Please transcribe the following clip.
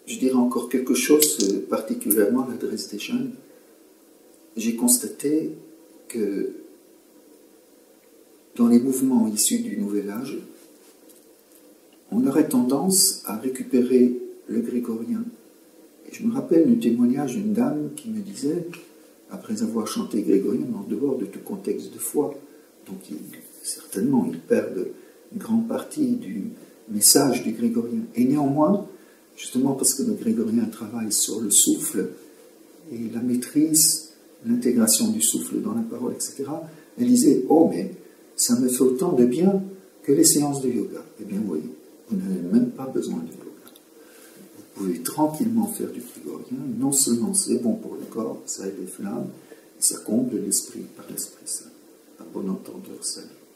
je dirais encore quelque chose, particulièrement à l'adresse des jeunes. J'ai constaté que dans les mouvements issus du Nouvel Âge, on aurait tendance à récupérer le grégorien. Et je me rappelle du témoignage d'une dame qui me disait, après avoir chanté grégorien, en dehors de tout contexte de foi, donc certainement ils perdent une grande partie du message du grégorien. Et néanmoins, justement parce que le grégorien travaille sur le souffle et la maîtrise, l'intégration du souffle dans la parole, etc., elle disait « Oh, mais ça me fait autant de bien que les séances de yoga. » Eh bien, oui, vous n'avez même pas besoin de yoga. Vous pouvez tranquillement faire du grégorien. Non seulement c'est bon pour le corps, ça aide les flammes, et ça comble l'esprit par l'Esprit Saint. À bon entendeur, salut.